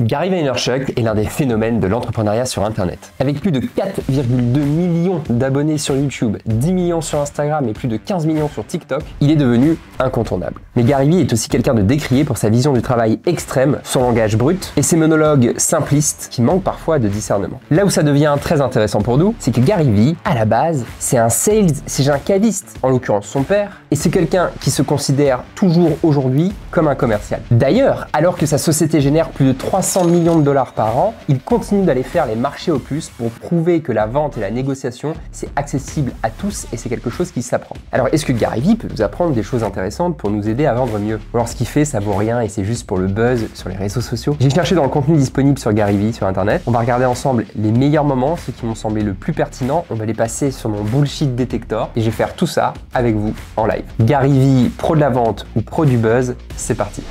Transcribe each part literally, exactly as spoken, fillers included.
Gary Vaynerchuk est l'un des phénomènes de l'entrepreneuriat sur Internet. Avec plus de quatre virgule deux millions d'abonnés sur YouTube, dix millions sur Instagram et plus de quinze millions sur TikTok, il est devenu incontournable. Mais Gary Vee est aussi quelqu'un de décrié pour sa vision du travail extrême, son langage brut et ses monologues simplistes qui manquent parfois de discernement. Là où ça devient très intéressant pour nous, c'est que Gary Vee, à la base, c'est un sales, c'est un caviste, en l'occurrence son père, et c'est quelqu'un qui se considère toujours aujourd'hui comme un commercial. D'ailleurs, alors que sa société génère plus de trois cents millions de dollars par an, il continue d'aller faire les marchés aux puces pour prouver que la vente et la négociation, c'est accessible à tous et c'est quelque chose qui s'apprend. Alors, est-ce que Gary Vee peut nous apprendre des choses intéressantes pour nous aider à vendre mieux? Ou alors ce qu'il fait, ça vaut rien et c'est juste pour le buzz sur les réseaux sociaux? J'ai cherché dans le contenu disponible sur Gary Vee sur Internet. On va regarder ensemble les meilleurs moments, ceux qui m'ont semblé le plus pertinents. On va les passer sur mon bullshit detector et je vais faire tout ça avec vous en live. Gary Vee, pro de la vente ou pro du buzz, c'est parti.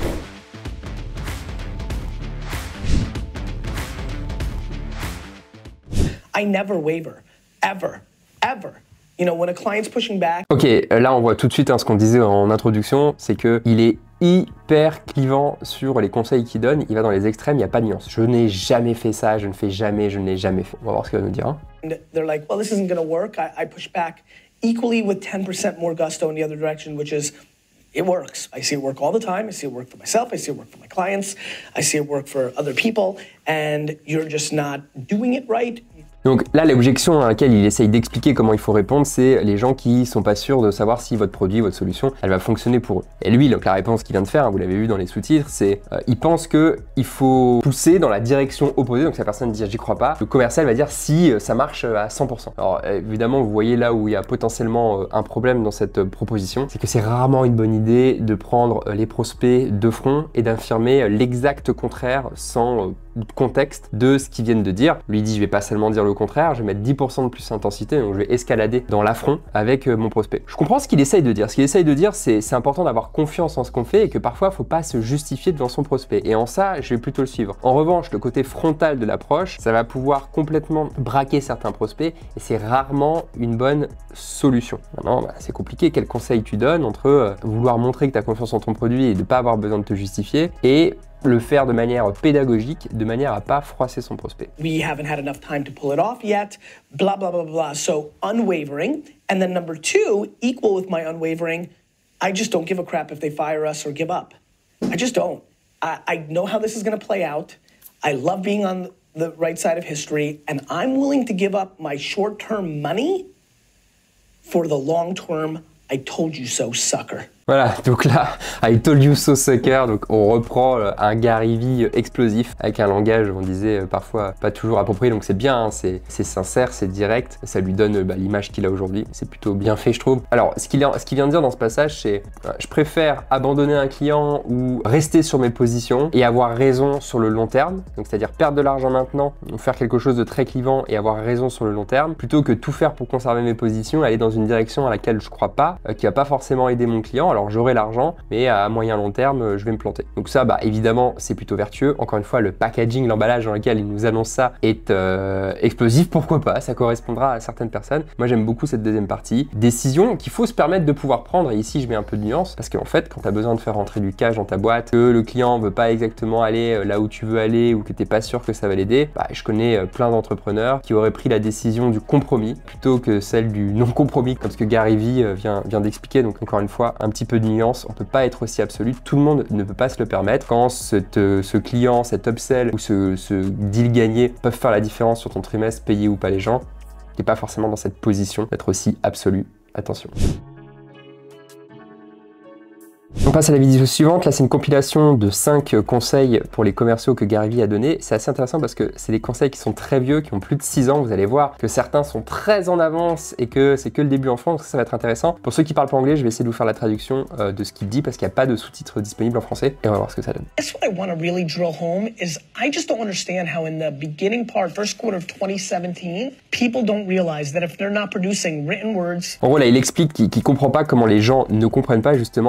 I never waver, ever, ever. You know, when a client's pushing back. Ok, là on voit tout de suite hein, ce qu'on disait en introduction, c'est que il est hyper clivant sur les conseils qu'il donne, il va dans les extrêmes, il n'y a pas de nuance. Je n'ai jamais fait ça, je ne fais jamais, je ne l'ai jamais fait. On va voir ce qu'il va nous dire. Hein. And they're like, well, this isn't gonna work. I, I push back equally with ten percent more gusto in the other direction, which is, it works. I see it work all the time. I see it work for myself. I see it work for my clients. I see it work for other people. And you're just not doing it right. Donc là, l'objection à laquelle il essaye d'expliquer comment il faut répondre, c'est les gens qui sont pas sûrs de savoir si votre produit, votre solution, elle va fonctionner pour eux. Et lui, donc la réponse qu'il vient de faire, hein, vous l'avez vu dans les sous-titres, c'est euh, il pense que il faut pousser dans la direction opposée. Donc si la personne dit j'y crois pas, le commercial va dire si euh, ça marche à cent pour cent. Alors évidemment, vous voyez là où il y a potentiellement euh, un problème dans cette euh, proposition, c'est que c'est rarement une bonne idée de prendre euh, les prospects de front et d'affirmer euh, l'exact contraire sans euh, contexte de ce qu'ils viennent de dire. Lui dit je vais pas seulement dire le contraire, je vais mettre dix pour cent de plus d'intensité, donc je vais escalader dans l'affront avec euh, mon prospect. Je comprends ce qu'il essaye de dire. Ce qu'il essaye de dire, c'est c'est important d'avoir confiance en ce qu'on fait et que parfois, il faut pas se justifier devant son prospect. Et en ça, je vais plutôt le suivre. En revanche, le côté frontal de l'approche, ça va pouvoir complètement braquer certains prospects et c'est rarement une bonne solution. Maintenant, bah, c'est compliqué. Quel conseil tu donnes entre euh, vouloir montrer que tu as confiance en ton produit et de pas avoir besoin de te justifier et le faire de manière pédagogique, de manière à pas froisser son prospect. We haven't had enough time to pull it off yet, blah, blah, blah, blah. So unwavering. And then number two, equal with my unwavering, I just don't give a crap if they fire us or give up. I just don't. I, I know how this is going to play out. I love being on the right side of history, and I'm willing to give up my short-term money for the long-term I told you so, sucker. Voilà, donc là, I told you so sucker, donc on reprend un Gary Vee explosif avec un langage, on disait parfois pas toujours approprié, donc c'est bien, hein, c'est sincère, c'est direct, ça lui donne bah, l'image qu'il a aujourd'hui, c'est plutôt bien fait je trouve. Alors ce qu'il ce qu'il vient de dire dans ce passage, c'est euh, je préfère abandonner un client ou rester sur mes positions et avoir raison sur le long terme, donc c'est-à-dire perdre de l'argent maintenant, ou faire quelque chose de très clivant et avoir raison sur le long terme, plutôt que tout faire pour conserver mes positions, aller dans une direction à laquelle je crois pas, euh, qui va pas forcément aider mon client. Alors j'aurai l'argent, mais à moyen long terme, je vais me planter. Donc ça, bah évidemment, c'est plutôt vertueux. Encore une fois, le packaging, l'emballage dans lequel il nous annonce ça est euh, explosif. Pourquoi pas? Ça correspondra à certaines personnes. Moi, j'aime beaucoup cette deuxième partie. Décision qu'il faut se permettre de pouvoir prendre. Et ici, je mets un peu de nuance parce qu'en fait, quand tu as besoin de faire rentrer du cash dans ta boîte, que le client veut pas exactement aller là où tu veux aller ou que t'es pas sûr que ça va l'aider, bah, je connais plein d'entrepreneurs qui auraient pris la décision du compromis plutôt que celle du non-compromis, comme ce que Gary Vee vient, vient d'expliquer. Donc encore une fois, un petit peu de nuance. On peut pas être aussi absolu, tout le monde ne peut pas se le permettre. Quand cette, ce client, cet upsell ou ce, ce deal gagné peuvent faire la différence sur ton trimestre, payer ou pas les gens, t'es pas forcément dans cette position d'être aussi absolu. Attention. On passe à la vidéo suivante. Là, c'est une compilation de cinq conseils pour les commerciaux que Gary Vee a donné. C'est assez intéressant parce que c'est des conseils qui sont très vieux, qui ont plus de six ans. Vous allez voir que certains sont très en avance et que c'est que le début en France. Ça va être intéressant. Pour ceux qui parlent pas anglais, je vais essayer de vous faire la traduction euh, de ce qu'il dit parce qu'il n'y a pas de sous-titres disponibles en français. Et on va voir ce que ça donne. That's what I want to really drill home is I just don't understand how in the beginning part, first quarter of twenty seventeen, people don't realize that if they're not producing written words. En gros, là, il explique qu'il qu'il comprend pas comment les gens ne comprennent pas justement qu'en deux mille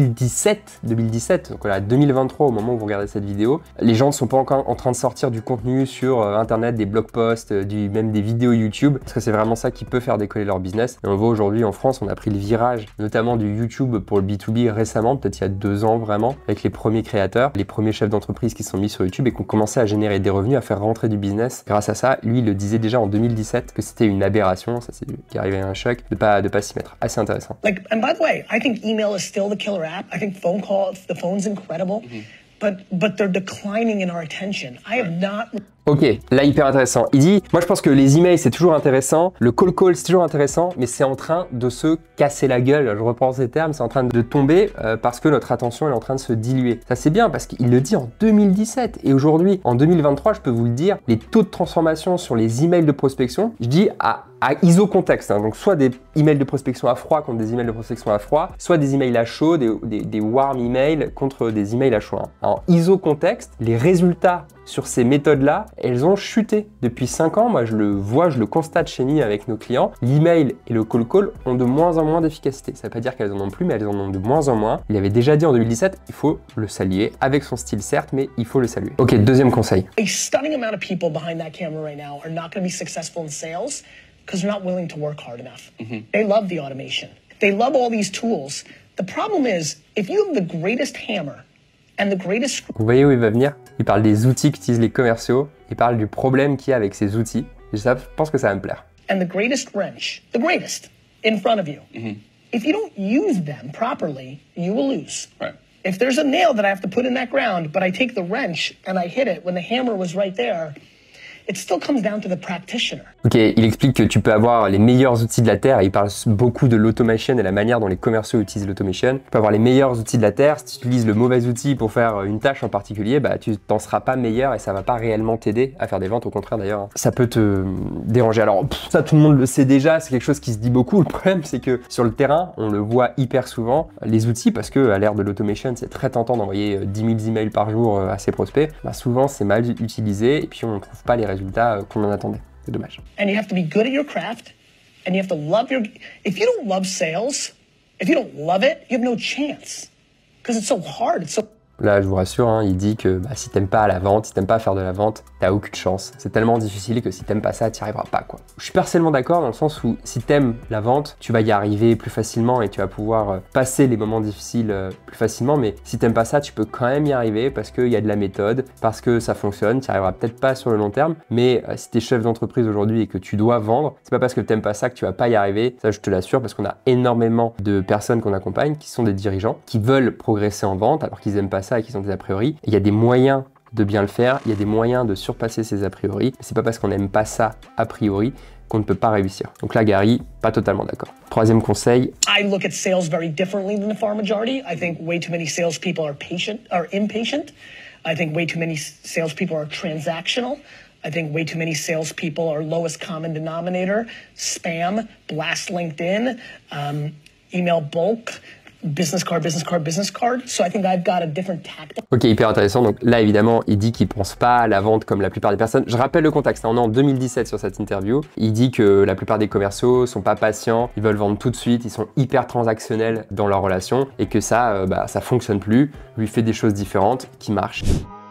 mille dix-sept, deux mille dix-sept, donc voilà, deux mille vingt-trois au moment où vous regardez cette vidéo, les gens ne sont pas encore en train de sortir du contenu sur euh, internet, des blog posts, euh, du, même des vidéos YouTube, parce que c'est vraiment ça qui peut faire décoller leur business. Et on voit aujourd'hui en France, on a pris le virage, notamment du YouTube pour le B deux B récemment, peut-être il y a deux ans vraiment, avec les premiers créateurs, les premiers chefs d'entreprise qui sont mis sur YouTube et qui ont commencé à générer des revenus, à faire rentrer du business. Grâce à ça, lui, il le disait déjà en deux mille dix-sept que c'était une aberration, ça c'est qui arrivait à un choc, de pas de pas s'y mettre. Assez intéressant. Like, and by the way, I think email is still the killer app. I think phone call, the phone's incredible, mm-hmm. but but they're declining in our attention. I have not. Ok, là hyper intéressant. Il dit, moi je pense que les emails c'est toujours intéressant, le call call c'est toujours intéressant, mais c'est en train de se casser la gueule, je reprends ces termes, c'est en train de tomber euh, parce que notre attention est en train de se diluer. Ça c'est bien parce qu'il le dit en deux mille dix-sept et aujourd'hui, en deux mille vingt-trois, je peux vous le dire, les taux de transformation sur les emails de prospection, je dis à à iso-contexte, hein, donc soit des emails de prospection à froid contre des emails de prospection à froid, soit des emails à chaud, des, des, des warm emails contre des emails à chaud. Hein. En iso-contexte, les résultats sur ces méthodes-là, elles ont chuté depuis cinq ans. Moi, je le vois, je le constate chez nous avec nos clients. L'email et le call call ont de moins en moins d'efficacité. Ça ne veut pas dire qu'elles en ont plus, mais elles en ont de moins en moins. Il avait déjà dit en deux mille dix-sept, il faut le saluer, avec son style certes, mais il faut le saluer. Ok, deuxième conseil. A stunning amount of people behind that camera right now are not going to be successful in sales because they're not willing to work hard enough. Mm-hmm. They love the automation. They love all these tools. The problem is, if you have the greatest hammer and the greatest... Vous voyez où il va venir? Il parle des outils qu'utilisent les commerciaux, il parle du problème qu'il y a avec ces outils. Et ça, je pense que ça va me plaire. And the greatest wrench, the greatest, in front of you. Mm-hmm. If you don't use them properly, you will lose. Right. If there's a nail that I have to put in that ground, but I take the wrench and I hit it when the hammer was right there, it still comes down to the practitioner. Ok, il explique que tu peux avoir les meilleurs outils de la Terre, et il parle beaucoup de l'automation et la manière dont les commerciaux utilisent l'automation. Tu peux avoir les meilleurs outils de la Terre, si tu utilises le mauvais outil pour faire une tâche en particulier, bah tu t'en seras pas meilleur et ça va pas réellement t'aider à faire des ventes, au contraire d'ailleurs. Ça peut te déranger. Alors pff, ça tout le monde le sait déjà, c'est quelque chose qui se dit beaucoup. Le problème c'est que sur le terrain, on le voit hyper souvent, les outils, parce que à l'ère de l'automation, c'est très tentant d'envoyer dix mille emails par jour à ses prospects, bah souvent c'est mal utilisé et puis on ne trouve pas les résultats qu'on en attendait. C'est dommage. And you have to be good at your craft, and you have to love your... If you don't love sales, if you don't love it, you have no chance. Because it's so hard, it's so... Là, je vous rassure, hein, il dit que bah, si t'aimes pas la vente, si t'aimes pas faire de la vente, t'as aucune chance. C'est tellement difficile que si t'aimes pas ça, t'y arriveras pas, quoi. Je suis personnellement d'accord dans le sens où si t'aimes la vente, tu vas y arriver plus facilement et tu vas pouvoir euh, passer les moments difficiles euh, plus facilement. Mais si t'aimes pas ça, tu peux quand même y arriver parce qu'il y a de la méthode, parce que ça fonctionne. Tu arriveras peut-être pas sur le long terme, mais euh, si t'es chef d'entreprise aujourd'hui et que tu dois vendre, c'est pas parce que t'aimes pas ça que tu vas pas y arriver. Ça, je te l'assure, parce qu'on a énormément de personnes qu'on accompagne qui sont des dirigeants, qui veulent progresser en vente alors qu'ils aiment pas ça et qu'ils ont des a priori. Il y a des moyens de bien le faire, il y a des moyens de surpasser ces a priori. C'est pas parce qu'on n'aime pas ça a priori qu'on ne peut pas réussir. Donc là, Gary, pas totalement d'accord. Troisième conseil. I look at sales very differently than the far majority. I think way too many salespeople are patient, are impatient. I think way too many salespeople are transactional. I think way too many salespeople are lowest common denominator, spam, blast LinkedIn, um, email bulk. Business card, business card, business card. So I think I've got a different tactic. Ok, hyper intéressant. Donc là, évidemment, il dit qu'il pense pas à la vente comme la plupart des personnes. Je rappelle le contexte. On est en deux mille dix-sept sur cette interview. Il dit que la plupart des commerciaux sont pas patients, ils veulent vendre tout de suite, ils sont hyper transactionnels dans leur relation et que ça, euh, bah, ça fonctionne plus. Lui fait des choses différentes qui marchent.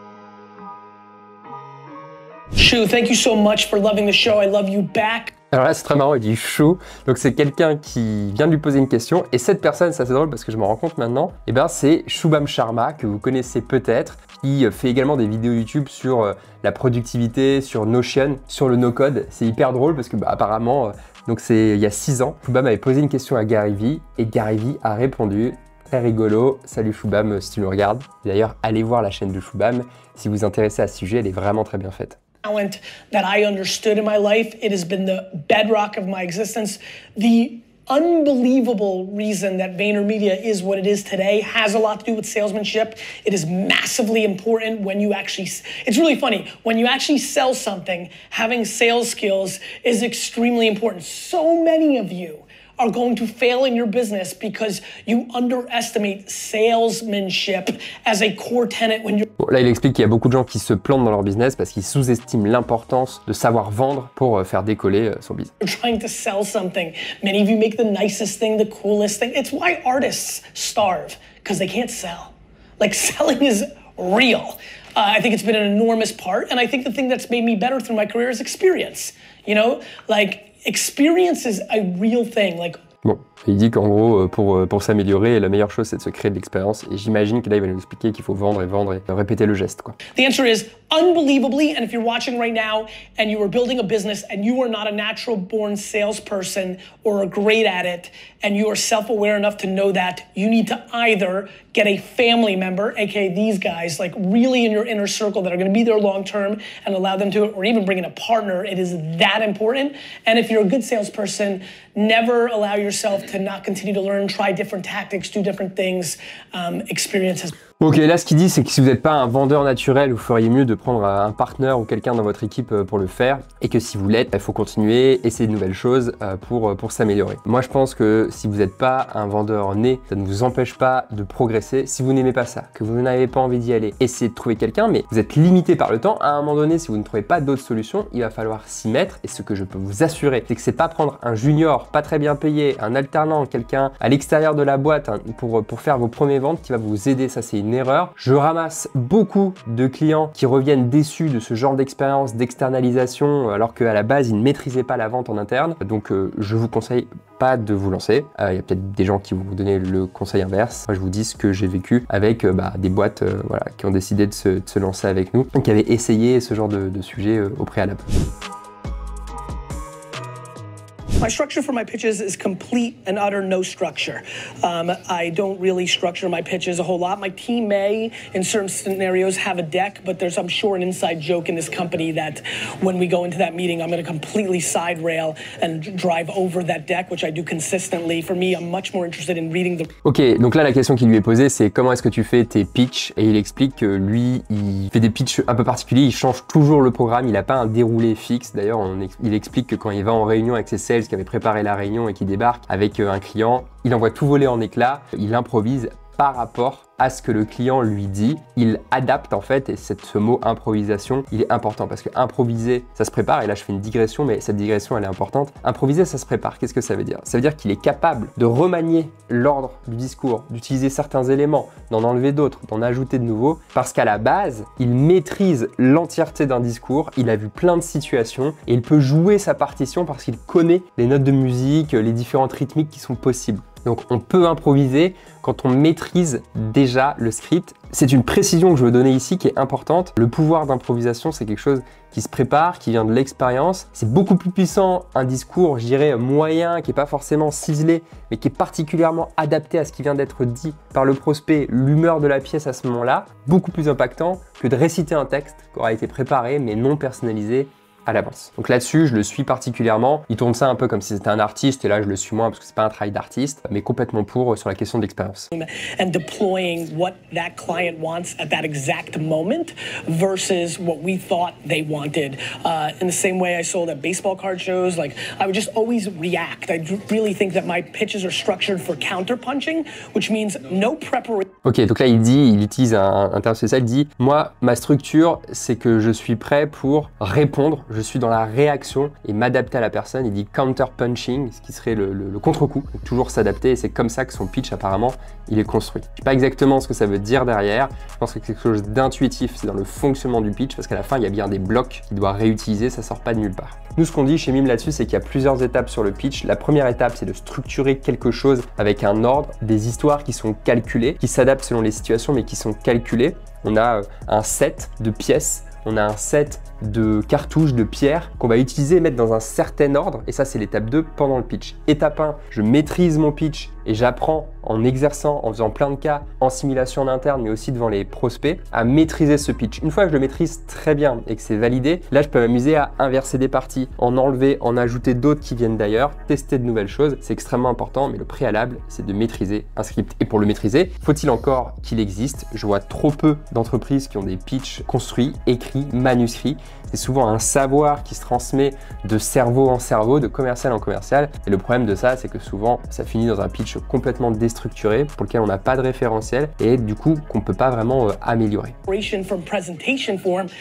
Shu, thank you so much for loving the show. I love you back. Alors là, c'est très marrant, il dit chou. Donc c'est quelqu'un qui vient de lui poser une question. Et cette personne, ça c'est drôle parce que je me rends compte maintenant, et ben c'est Shubham Sharma, que vous connaissez peut-être, qui fait également des vidéos YouTube sur euh, la productivité, sur Notion, sur le no-code. C'est hyper drôle parce que bah, apparemment, euh, donc c'est il y a six ans, Shubham avait posé une question à Gary Vee et Gary Vee a répondu. Très rigolo. Salut Shubham si tu nous regardes. D'ailleurs, allez voir la chaîne de Shubham. Si vous vous intéressez à ce sujet, elle est vraiment très bien faite. Talent that I understood in my life. It has been the bedrock of my existence. The unbelievable reason that VaynerMedia is what it is today has a lot to do with salesmanship. It is massively important when you actually, it's really funny, when you actually sell something, having sales skills is extremely important. So many of you are going to fail in your business because you underestimate salesmanship as a core tenet when you're... Bon, là, il explique qu'il y a beaucoup de gens qui se plantent dans leur business parce qu'ils sous-estiment l'importance de savoir vendre pour faire décoller son business. You're trying to sell something. Many of you make the nicest thing, the coolest thing. It's why artists starve. because they can't sell. Like, selling is real. Uh, I think it's been an enormous part, and I think the thing that's made me better through my career is experience. You know, like, experience is a real thing. Like, bon, il dit qu'en gros, pour, pour s'améliorer, la meilleure chose, c'est de se créer de l'expérience. Et j'imagine que là, il va nous expliquer qu'il faut vendre et vendre et répéter le geste, quoi. The answer is unbelievably, and if you're watching right now and you are building a business and you are not a natural born salesperson or are great at it, and you are self-aware enough to know that, you need to either get a family member, aka these guys, like really in your inner circle that are gonna be there long term and allow them to, or even bring in a partner. It is that important. And if you're a good salesperson, never allow yourself to not continue to learn, try different tactics, do different things. Um, experiences. Ok, là ce qu'il dit, c'est que si vous n'êtes pas un vendeur naturel, vous feriez mieux de prendre un partenaire ou quelqu'un dans votre équipe pour le faire, et que si vous l'êtes, il faut continuer, essayer de nouvelles choses pour, pour s'améliorer. Moi je pense que si vous n'êtes pas un vendeur né, ça ne vous empêche pas de progresser. Si vous n'aimez pas ça, que vous n'avez pas envie d'y aller, essayez de trouver quelqu'un, mais vous êtes limité par le temps. À un moment donné, si vous ne trouvez pas d'autres solutions, il va falloir s'y mettre, et ce que je peux vous assurer, c'est que c'est pas prendre un junior, pas très bien payé, un alternant, quelqu'un à l'extérieur de la boîte hein, pour, pour faire vos premières ventes qui va vous aider. Ça c'est une erreur. Je ramasse beaucoup de clients qui reviennent déçus de ce genre d'expérience d'externalisation alors qu'à la base ils ne maîtrisaient pas la vente en interne. Donc euh, je vous conseille pas de vous lancer. Il euh, y a peut-être des gens qui vont vous donner le conseil inverse. Moi je vous dis ce que j'ai vécu avec euh, bah, des boîtes euh, voilà, qui ont décidé de se, de se lancer avec nous, qui avaient essayé ce genre de, de sujet euh, au préalable. My structure for my pitches is complete and utter no structure. Um, I don't really structure my pitches a whole lot. My team may, in certain scenarios, have a deck, but there's, I'm sure, an inside joke in this company that when we go into that meeting, I'm going to completely side rail and drive over that deck, which I do consistently. For me, I'm much more interested in reading the... Ok, donc là, la question qui lui est posée, c'est comment est-ce que tu fais tes pitchs? Et il explique que lui, il fait des pitchs un peu particuliers, il change toujours le programme, il n'a pas un déroulé fixe. D'ailleurs, il explique que quand il va en réunion avec ses sales, qui avait préparé la réunion et qui débarque avec un client, il envoie tout voler en éclats, il improvise par rapport à ce que le client lui dit, il adapte en fait, et cette, ce mot improvisation, il est important parce que improviser, ça se prépare, et là je fais une digression, mais cette digression elle est importante. Improviser, ça se prépare, qu'est-ce que ça veut dire? Ça veut dire qu'il est capable de remanier l'ordre du discours, d'utiliser certains éléments, d'en enlever d'autres, d'en ajouter de nouveaux, parce qu'à la base, il maîtrise l'entièreté d'un discours, il a vu plein de situations, et il peut jouer sa partition parce qu'il connaît les notes de musique, les différentes rythmiques qui sont possibles. Donc on peut improviser quand on maîtrise déjà le script. C'est une précision que je veux donner ici qui est importante. Le pouvoir d'improvisation, c'est quelque chose qui se prépare, qui vient de l'expérience. C'est beaucoup plus puissant un discours, je dirais, moyen, qui n'est pas forcément ciselé, mais qui est particulièrement adapté à ce qui vient d'être dit par le prospect, l'humeur de la pièce à ce moment-là. Beaucoup plus impactant que de réciter un texte qui aura été préparé mais non personnalisé à l'avance. Donc là-dessus, je le suis particulièrement. Il tourne ça un peu comme si c'était un artiste, et là, je le suis moins parce que c'est pas un travail d'artiste, mais complètement pour sur la question de l'expérience. And deploying what that client wants at that exact moment versus what we thought they wanted. Uh, in the same way I sold at baseball card shows, like I would just always react. I really think that my pitches are structured for counter-punching, which means no preparation. Ok, donc là, il dit, il utilise un, un terme spécial, il dit, moi, ma structure, c'est que je suis prêt pour répondre. Je suis dans la réaction et m'adapter à la personne. Il dit counter-punching, ce qui serait le, le, le contre-coup. Donc toujours s'adapter, et c'est comme ça que son pitch, apparemment, il est construit. Je ne sais pas exactement ce que ça veut dire derrière. Je pense que c'est quelque chose d'intuitif, c'est dans le fonctionnement du pitch, parce qu'à la fin, il y a bien des blocs qu'il doit réutiliser, ça sort pas de nulle part. Nous, ce qu'on dit chez Mime là-dessus, c'est qu'il y a plusieurs étapes sur le pitch. La première étape, c'est de structurer quelque chose avec un ordre, des histoires qui sont calculées, qui s'adaptent selon les situations, mais qui sont calculées. On a un set de pièces, on a un set de cartouches, de pierres qu'on va utiliser et mettre dans un certain ordre, et ça c'est l'étape deux pendant le pitch. Étape un, je maîtrise mon pitch et j'apprends en exerçant, en faisant plein de cas, en simulation en interne, mais aussi devant les prospects, à maîtriser ce pitch. Une fois que je le maîtrise très bien et que c'est validé, là je peux m'amuser à inverser des parties, en enlever, en ajouter d'autres qui viennent d'ailleurs, tester de nouvelles choses, c'est extrêmement important, mais le préalable c'est de maîtriser un script. Et pour le maîtriser, faut-il encore qu'il existe? Je vois trop peu d'entreprises qui ont des pitchs construits, écrits, manuscrits. C'est souvent un savoir qui se transmet de cerveau en cerveau, de commercial en commercial. Et le problème de ça, c'est que souvent, ça finit dans un pitch complètement déstructuré pour lequel on n'a pas de référentiel et du coup, qu'on ne peut pas vraiment euh, améliorer. From presentation form,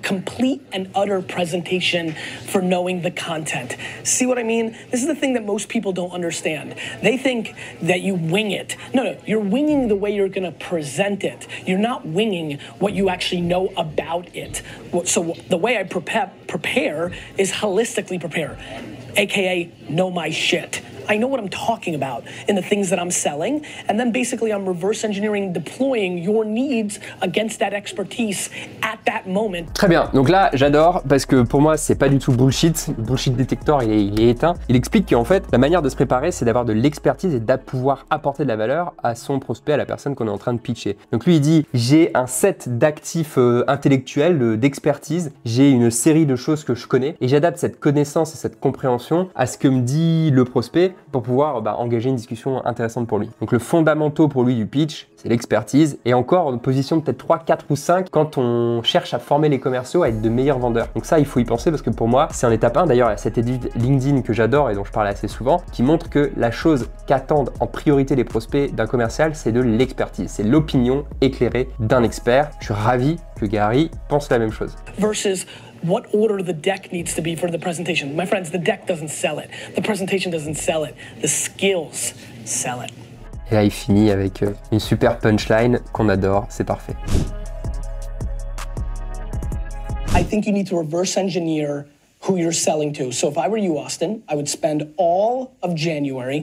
complete and utter presentation for knowing the content. See what I mean? This is the thing that most people don't understand. They think that you wing it. No, no, you're winging the way you're gonna present it. You're not winging what you actually know about it. So the way I prepare, prepare is holistically prepare, A K A know my shit. I know what I'm talking about in the things that I'm selling, and then basically I'm reverse engineering, deploying your needs against that expertise at that moment. Très bien, donc là j'adore parce que pour moi c'est pas du tout bullshit, le bullshit détecteur il est, il est éteint. Il explique qu'en fait la manière de se préparer c'est d'avoir de l'expertise et de pouvoir apporter de la valeur à son prospect, à la personne qu'on est en train de pitcher. Donc lui il dit j'ai un set d'actifs euh, intellectuels, euh, d'expertise, j'ai une série de choses que je connais et j'adapte cette connaissance et cette compréhension à ce que me dit le prospect pour pouvoir bah, engager une discussion intéressante pour lui. Donc le fondamentaux pour lui du pitch, c'est l'expertise et encore une position peut-être trois, quatre ou cinq quand on cherche à former les commerciaux à être de meilleurs vendeurs. Donc ça, il faut y penser parce que pour moi, c'est en étape un. D'ailleurs, il y a cette édite LinkedIn que j'adore et dont je parle assez souvent qui montre que la chose qu'attendent en priorité les prospects d'un commercial, c'est de l'expertise. C'est l'opinion éclairée d'un expert. Je suis ravi que Gary pense la même chose. Versus what order the deck needs to be for the presentation. My friends, the deck doesn't sell it. The presentation doesn't sell it. The skills sell it. Et là, il finit avec une super punchline qu'on adore, c'est parfait. I think you need to reverse engineer who you're selling to. So if I were you, Austin, I would spend all of January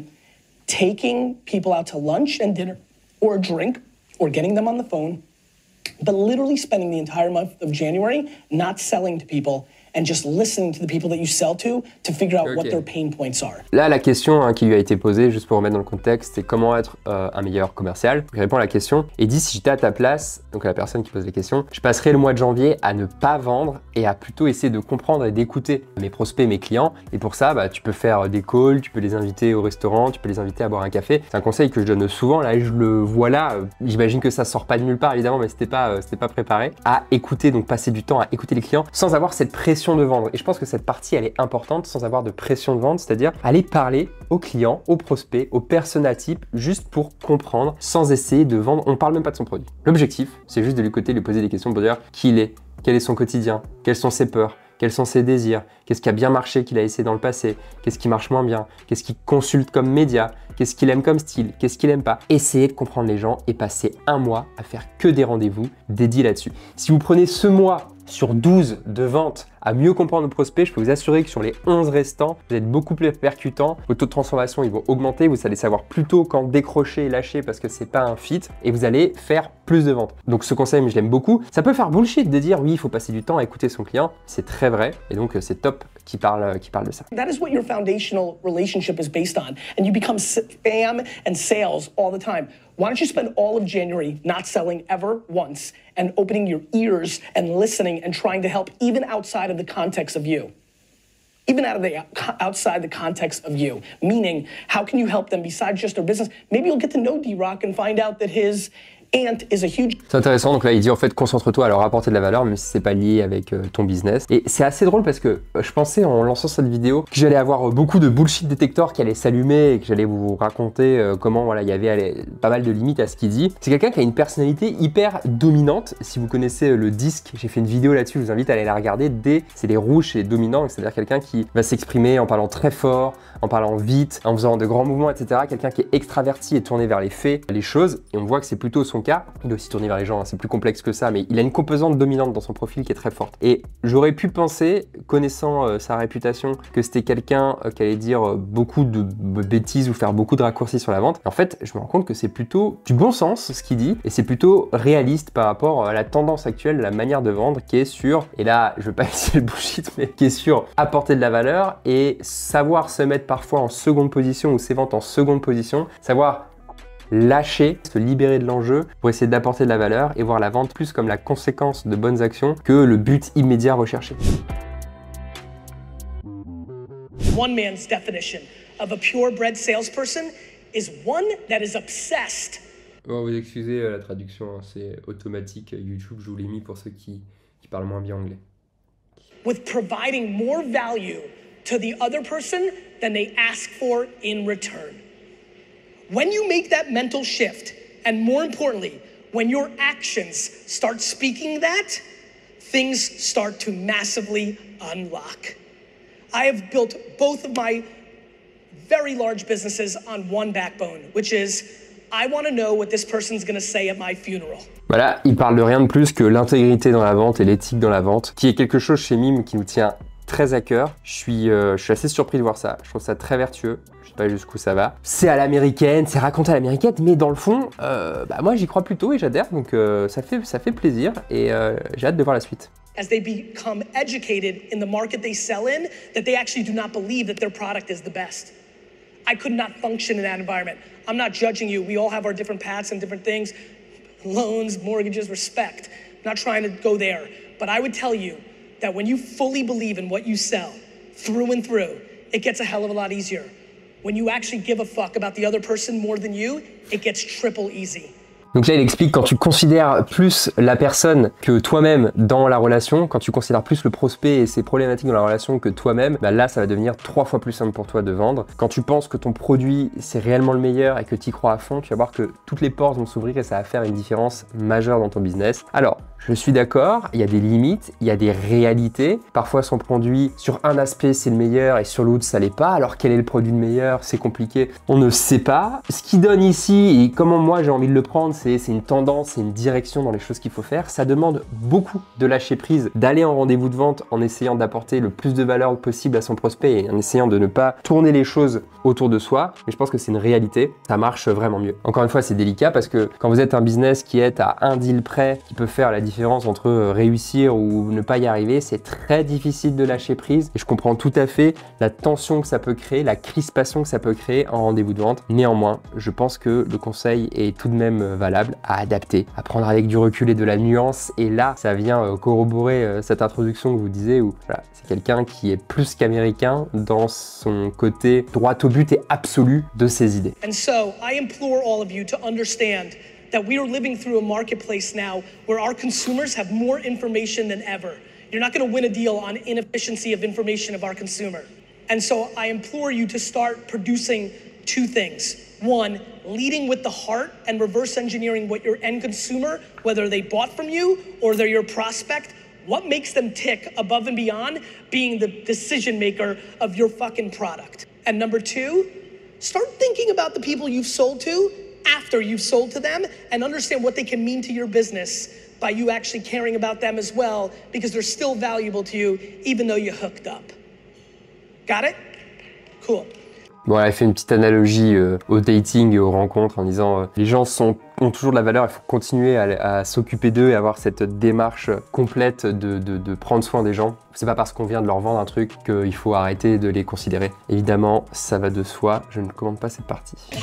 taking people out to lunch and dinner or a drink or getting them on the phone, but literally spending the entire month of January not selling to people and just listening to the people that you sell to to figure out okay. what their pain points are. Là, la question hein, qui lui a été posée, juste pour remettre dans le contexte, c'est comment être euh, un meilleur commercial. Il répond à la question et dit si j'étais à ta place, donc à la personne qui pose les questions, je passerais le mois de janvier à ne pas vendre et à plutôt essayer de comprendre et d'écouter mes prospects, mes clients. Et pour ça, bah, tu peux faire des calls, tu peux les inviter au restaurant, tu peux les inviter à boire un café. C'est un conseil que je donne souvent. Là, je le vois là. J'imagine que ça sort pas de nulle part évidemment, mais c'était pas, euh, c'était pas préparé. À écouter, donc passer du temps à écouter les clients sans avoir cette pression de vendre. Et je pense que cette partie, elle est importante sans avoir de pression de vente, c'est-à-dire aller parler aux clients, aux prospects, aux persona types, juste pour comprendre, sans essayer de vendre. On parle même pas de son produit. L'objectif, c'est juste de lui côté, lui poser des questions pour dire qui il est, quel est son quotidien, quelles sont ses peurs, quels sont ses désirs, qu'est-ce qui a bien marché qu'il a essayé dans le passé, qu'est-ce qui marche moins bien, qu'est-ce qu'il consulte comme média, qu'est-ce qu'il aime comme style, qu'est-ce qu'il aime pas. Essayez de comprendre les gens et passez un mois à faire que des rendez-vous dédiés là-dessus. Si vous prenez ce mois sur douze de vente à mieux comprendre nos prospects, je peux vous assurer que sur les onze restants, vous êtes beaucoup plus percutant, vos taux de transformation ils vont augmenter, vous allez savoir plus tôt quand décrocher et lâcher parce que c'est pas un fit et vous allez faire plus de ventes. Donc ce conseil, je l'aime beaucoup. Ça peut faire bullshit de dire oui, il faut passer du temps à écouter son client, c'est très vrai et donc c'est top qui parle, qui parle de ça. That is what your foundational relationship is based on and you become spam and sales all the time. Why don't you spend all of January not selling ever once and opening your ears and listening and trying to help even outside of the context of you? Even out of the outside the context of you. Meaning, how can you help them besides just their business? Maybe you'll get to know D-Rock and find out that his aunt is a huge... C'est intéressant, donc là il dit en fait concentre-toi à leur apporter de la valeur même si c'est pas lié avec euh, ton business. Et c'est assez drôle parce que euh, je pensais en lançant cette vidéo que j'allais avoir euh, beaucoup de bullshit détecteurs qui allaient s'allumer et que j'allais vous raconter euh, comment voilà il y avait allez, pas mal de limites à ce qu'il dit. C'est quelqu'un qui a une personnalité hyper dominante. Si vous connaissez euh, le disque, j'ai fait une vidéo là-dessus, je vous invite à aller la regarder. D, c'est les rouges, c'est dominant, c'est-à-dire quelqu'un qui va s'exprimer en parlant très fort, en parlant vite, en faisant de grands mouvements, et cetera. Quelqu'un qui est extraverti et tourné vers les faits, les choses. Et on voit que c'est plutôt son cas. Il doit aussi tourner vers les gens, hein. C'est plus complexe que ça, mais il a une composante dominante dans son profil qui est très forte. Et j'aurais pu penser, connaissant euh, sa réputation, que c'était quelqu'un euh, qui allait dire euh, beaucoup de bêtises ou faire beaucoup de raccourcis sur la vente. Et en fait, je me rends compte que c'est plutôt du bon sens ce qu'il dit, et c'est plutôt réaliste par rapport à la tendance actuelle, la manière de vendre qui est sur, et là, je veux pas essayer le bullshit, mais qui est sur apporter de la valeur et savoir se mettre parfois en seconde position ou ses ventes en seconde position, savoir lâcher, se libérer de l'enjeu pour essayer d'apporter de la valeur et voir la vente plus comme la conséquence de bonnes actions que le but immédiat recherché. One man's definition of a purebred salesperson is one that is obsessed. Bon, vous excusez la traduction, hein, c'est automatique YouTube, je vous l'ai mis pour ceux qui, qui parlent moins bien anglais. With providing more value to the other person than they ask for in return. When you make that mental shift, and more importantly, when your actions start speaking that, things start to massively unlock. I have built both of my very large businesses on one backbone, which is I want to know what this person's going to say at my funeral. Voilà, il parle de rien de plus que l'intégrité dans la vente et l'éthique dans la vente, qui est quelque chose chez Mime qui nous tient très à cœur. Je suis, euh, je suis assez surpris de voir ça. Je trouve ça très vertueux. Je sais pas jusqu'où ça va. C'est à l'américaine, c'est raconté à l'américaine, mais dans le fond, euh, bah moi j'y crois plutôt et j'adhère, donc euh, ça fait, ça fait plaisir et euh, j'ai hâte de voir la suite. As they become educated in the market they sell in, that they actually do not believe that their product is the best. I could not function in that environment. I'm not judging you. We all have our different paths and different things. Loans, mortgages, respect. I'm not trying to go there. But I would tell you that when you fully believe in what you sell, through and through, it gets a hell of a lot easier. When you actually give a fuck about the other person more than you, it gets triple easy. Donc là, il explique quand tu considères plus la personne que toi-même dans la relation, quand tu considères plus le prospect et ses problématiques dans la relation que toi-même, bah là, ça va devenir trois fois plus simple pour toi de vendre. Quand tu penses que ton produit, c'est réellement le meilleur et que tu y crois à fond, tu vas voir que toutes les portes vont s'ouvrir et ça va faire une différence majeure dans ton business. Alors, je suis d'accord, il y a des limites, il y a des réalités. Parfois, son produit, sur un aspect, c'est le meilleur et sur l'autre, ça l'est pas. Alors, quel est le produit le meilleur? C'est compliqué. On ne sait pas. Ce qu'il donne ici et comment moi, j'ai envie de le prendre, c'est c'est une tendance, c'est une direction dans les choses qu'il faut faire. Ça demande beaucoup de lâcher prise, d'aller en rendez-vous de vente en essayant d'apporter le plus de valeur possible à son prospect et en essayant de ne pas tourner les choses autour de soi. Mais je pense que c'est une réalité. Ça marche vraiment mieux. Encore une fois, c'est délicat parce que quand vous êtes un business qui est à un deal près, qui peut faire la différence entre réussir ou ne pas y arriver, c'est très difficile de lâcher prise et je comprends tout à fait la tension que ça peut créer, la crispation que ça peut créer en rendez-vous de vente. Néanmoins, je pense que le conseil est tout de même valable à adapter, à prendre avec du recul et de la nuance. Et là, ça vient corroborer cette introduction que vous disiez où voilà, c'est quelqu'un qui est plus qu'américain dans son côté droit au but et absolu de ses idées. And so, I implore all of you to understand that we are living through a marketplace now where our consumers have more information than ever. You're not going to win a deal on inefficiency of information of our consumer. And so I implore you to start producing two things. One, leading with the heart and reverse engineering what your end consumer, whether they bought from you or they're your prospect, what makes them tick above and beyond being the decision maker of your fucking product. And number two, start thinking about the people you've sold to after you've sold to them and understand what they can mean to your business by you actually caring about them as well because they're still valuable to you even though you hooked up. Got it? Cool. Bon, elle fait une petite analogie euh, au dating et aux rencontres en disant euh, les gens sont, ont toujours de la valeur, il faut continuer à, à s'occuper d'eux et avoir cette démarche complète de, de, de prendre soin des gens. C'est pas parce qu'on vient de leur vendre un truc qu'il faut arrêter de les considérer. Évidemment, ça va de soi, je ne commande pas cette partie. I'm,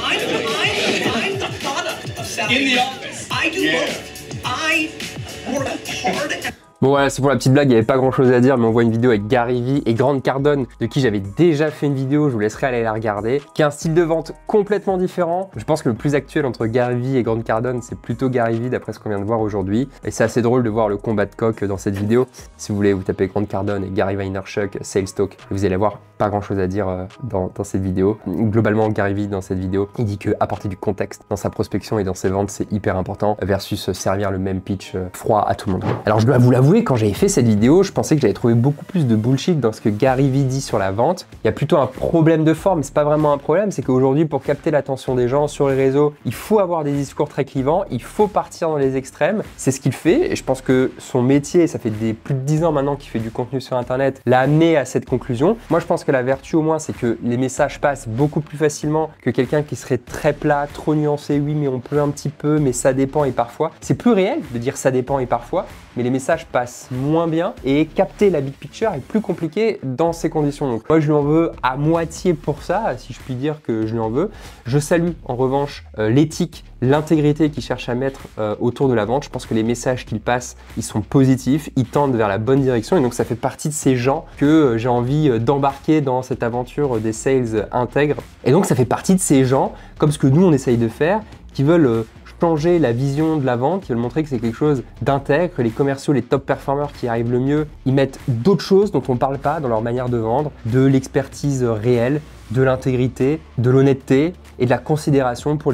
I'm, I'm the product of selling. In the office. I do both. I work hard. Bon voilà, c'est pour la petite blague, il n'y avait pas grand chose à dire, mais on voit une vidéo avec Gary Vee et Grant Cardone, de qui j'avais déjà fait une vidéo, je vous laisserai aller la regarder, qui a un style de vente complètement différent. Je pense que le plus actuel entre Gary Vee et Grant Cardone, c'est plutôt Gary Vee d'après ce qu'on vient de voir aujourd'hui. Et c'est assez drôle de voir le combat de coq dans cette vidéo. Si vous voulez, vous tapez Grant Cardone et Gary Vaynerchuk, Sales Talk, et vous allez voir pas grand chose à dire dans, dans cette vidéo. Globalement, Gary Vee dans cette vidéo, il dit que apporter du contexte dans sa prospection et dans ses ventes, c'est hyper important, versus servir le même pitch froid à tout le monde. Alors je dois vous l'avouer, quand j'avais fait cette vidéo, je pensais que j'allais trouver beaucoup plus de bullshit dans ce que Gary Vee dit sur la vente. Il y a plutôt un problème de forme, c'est pas vraiment un problème, c'est qu'aujourd'hui, pour capter l'attention des gens sur les réseaux, il faut avoir des discours très clivants, il faut partir dans les extrêmes. C'est ce qu'il fait et je pense que son métier, ça fait des, plus de dix ans maintenant qu'il fait du contenu sur internet, l'a amené à cette conclusion. Moi, je pense que la vertu au moins, c'est que les messages passent beaucoup plus facilement que quelqu'un qui serait très plat, trop nuancé. Oui, mais on peut un petit peu, mais ça dépend et parfois. C'est plus réel de dire ça dépend et parfois, mais les messages passent moins bien et capter la big picture est plus compliqué dans ces conditions. Donc moi, je lui en veux à moitié pour ça, si je puis dire que je lui en veux. Je salue en revanche euh, l'éthique, l'intégrité qu'il cherche à mettre euh, autour de la vente. Je pense que les messages qu'il passe, ils sont positifs, ils tendent vers la bonne direction et donc ça fait partie de ces gens que euh, j'ai envie euh, d'embarquer dans cette aventure des sales intègres. Et donc ça fait partie de ces gens, comme ce que nous on essaye de faire, qui veulent euh, changer la vision de la vente, qui veulent montrer que c'est quelque chose d'intègre, que les commerciaux, les top performers qui arrivent le mieux, ils mettent d'autres choses dont on ne parle pas dans leur manière de vendre, de l'expertise réelle, de l'intégrité, de l'honnêteté et de la considération pour les autres. Je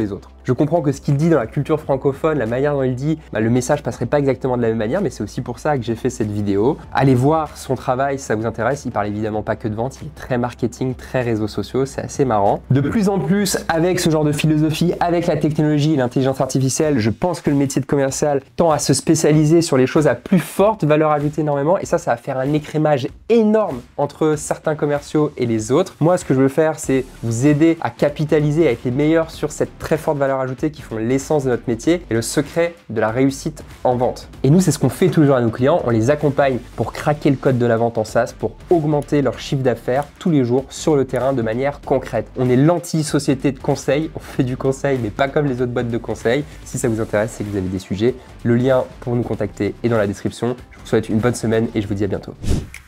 Je comprends que ce qu'il dit dans la culture francophone, la manière dont il dit, bah, le message passerait pas exactement de la même manière, mais c'est aussi pour ça que j'ai fait cette vidéo. Allez voir son travail si ça vous intéresse. Il parle évidemment pas que de vente, il est très marketing, très réseaux sociaux, c'est assez marrant. De plus en plus, avec ce genre de philosophie, avec la technologie et l'intelligence artificielle, je pense que le métier de commercial tend à se spécialiser sur les choses à plus forte valeur ajoutée énormément, et ça, ça va faire un écrémage énorme entre certains commerciaux et les autres. Moi, ce que je veux faire, c'est vous aider à capitaliser, à être les meilleurs sur cette très forte valeur ajoutée qui font l'essence de notre métier et le secret de la réussite en vente. Et nous, c'est ce qu'on fait toujours à nos clients. On les accompagne pour craquer le code de la vente en SaaS, pour augmenter leur chiffre d'affaires tous les jours sur le terrain de manière concrète. On est l'anti-société de conseil. On fait du conseil, mais pas comme les autres boîtes de conseil. Si ça vous intéresse, c'est que vous avez des sujets. Le lien pour nous contacter est dans la description. Je vous souhaite une bonne semaine et je vous dis à bientôt.